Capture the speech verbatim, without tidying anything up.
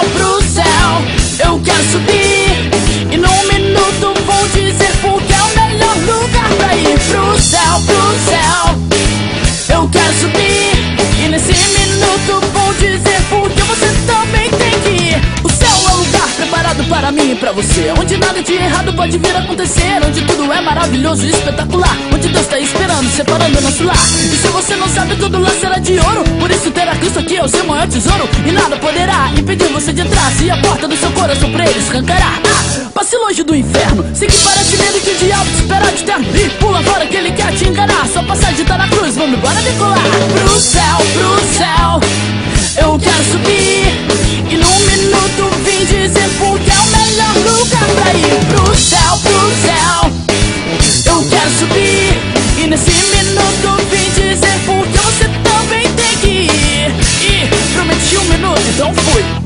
céu, pro céu. Eu quero subir e num minuto vou dizer porque é o melhor lugar pra ir. Pro céu, pro céu. Eu quero subir e nesse minuto vou dizer porque você também tem que ir. O céu é um lugar preparado para mim e pra você, onde nada de errado pode vir a acontecer, onde tudo é maravilhoso e espetacular, onde Deus tá esperando, separando o nosso lar. E se você não sabe, tudo lá será de ouro. Por isso ter a Cristo aqui é o seu maior tesouro, e nada poderá impedir você de entrar, se a porta do seu coração pra ele escancará. Ah, passe longe do inferno, sei que parece medo que o diabo te espera de terno, e pula fora que ele quer te enganar. Só passar de tá na cruz, vamos embora decolar. Pro céu, pro céu. Eu quero subir e num minuto vim dizer porque é o melhor lugar pra ir. Pro céu, pro céu. Eu quero subir e nesse minuto vim dizer porque você também tem que ir. E prometi um minuto, então fui.